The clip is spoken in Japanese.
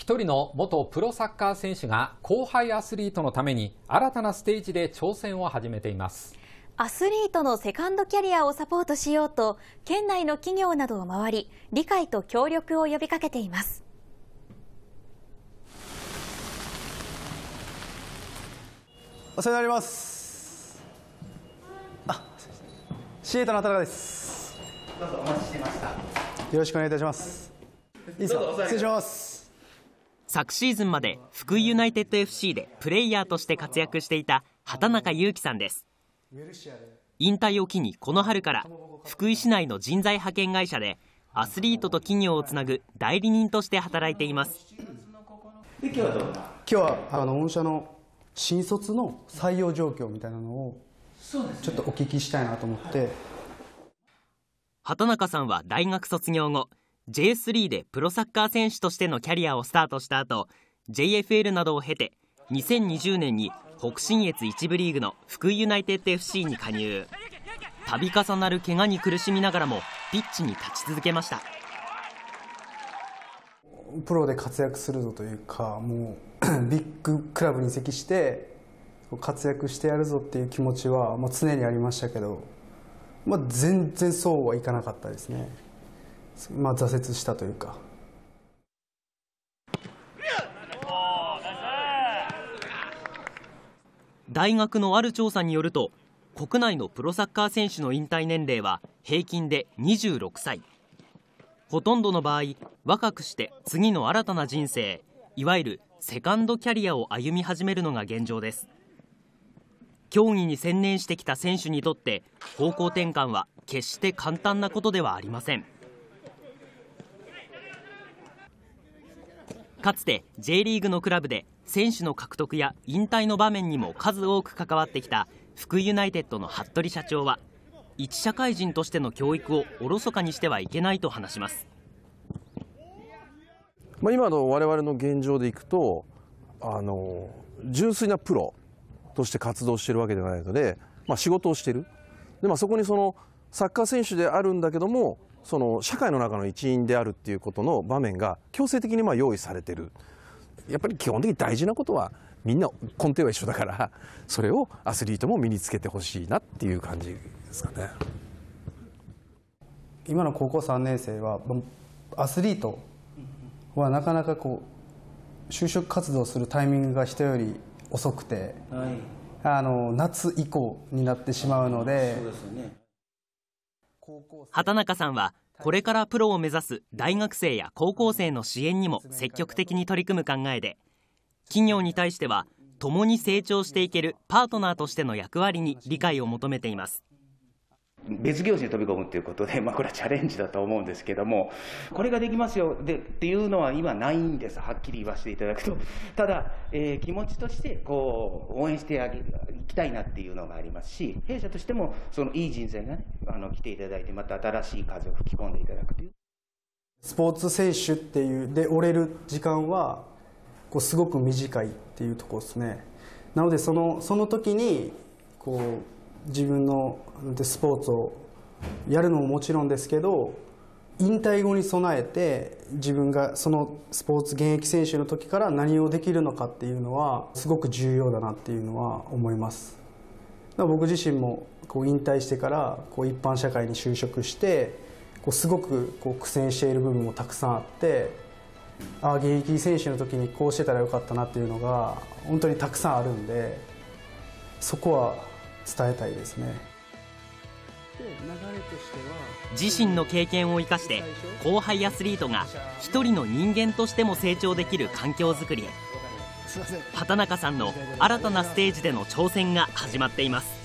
一人の元プロサッカー選手が後輩アスリートのために新たなステージで挑戦を始めています。 アスリートのセカンドキャリアをサポートしようと、県内の企業などを回り、理解と協力を呼びかけています。 お世話になります。CA の畑中です。 どうぞお待ちしてました。 よろしくお願いいたします。いいですか？失礼します。 昨シーズンまで福井ユナイテッド FC でプレイヤーとして活躍していた畑中優樹さんです。引退を機にこの春から福井市内の人材派遣会社でアスリートと企業をつなぐ代理人として働いています。 今日はどんな？ 今日は御社の新卒の採用状況みたいなのをちょっとお聞きしたいなと思って。 畑中さんは大学卒業後 J3 でプロサッカー選手としてのキャリアをスタートした後 JFL などを経て2020年に北信越1部リーグの福井ユナイテッド FC に加入。度重なる怪我に苦しみながらもピッチに立ち続けました。 プロで活躍するぞというか、もうビッグクラブに移籍して活躍してやるぞっていう気持ちはもう常にありましたけど、全然そうはいかなかったですね。挫折したというか。 大学のある調査によると、国内のプロサッカー選手の引退年齢は平均で26歳。ほとんどの場合、若くして次の新たな人生、いわゆるセカンドキャリアを歩み始めるのが現状です。競技に専念してきた選手にとって方向転換は決して簡単なことではありません。かつて J リーグのクラブで選手の獲得や引退の場面にも数多く関わってきた福井ユナイテッドの服部社長は、一社会人としての教育をおろそかにしてはいけないと話します。 今の我々の現状でいくと、純粋なプロとして活動しているわけではないので、仕事をしている。で、そこにそのサッカー選手であるんだけども、その社会の中の一員であるっていうことの場面が強制的に用意されている。やっぱり基本的に大事なことはみんな根底は一緒だから、それをアスリートも身につけてほしいなっていう感じですかね。 今の高校3年生はアスリートはなかなか就職活動するタイミングが人より遅くて、夏以降になってしまうので。 そうですよね。 畑中さんはこれからプロを目指す大学生や高校生の支援にも積極的に取り組む考えで、企業に対しては共に成長していけるパートナーとしての役割に理解を求めています。 別業種に飛び込むということで、これはチャレンジだと思うんですけども、これができますよっていうのは今ないんです、はっきり言わせていただくと。ただ、気持ちとして応援していきたいなっていうのがありますし、弊社としてもそのいい人材がね、来ていただいて、また新しい風を吹き込んでいただくという。 スポーツ選手っていうで折れる時間はすごく短いっていうところですね。なのでその時に自分のスポーツをやるのももちろんですけど、引退後に備えて自分がそのスポーツ現役選手の時から何をできるのかっていうのはすごく重要だなっていうのは思います。だから僕自身も引退してから一般社会に就職してすごく苦戦している部分もたくさんあって、現役選手の時にこうしてたらよかったなっていうのが本当にたくさんあるんで、そこは伝えたいですね。 自身の経験を生かして後輩アスリートが一人の人間としても成長できる環境づくりへ、畑中さんの新たなステージでの挑戦が始まっています。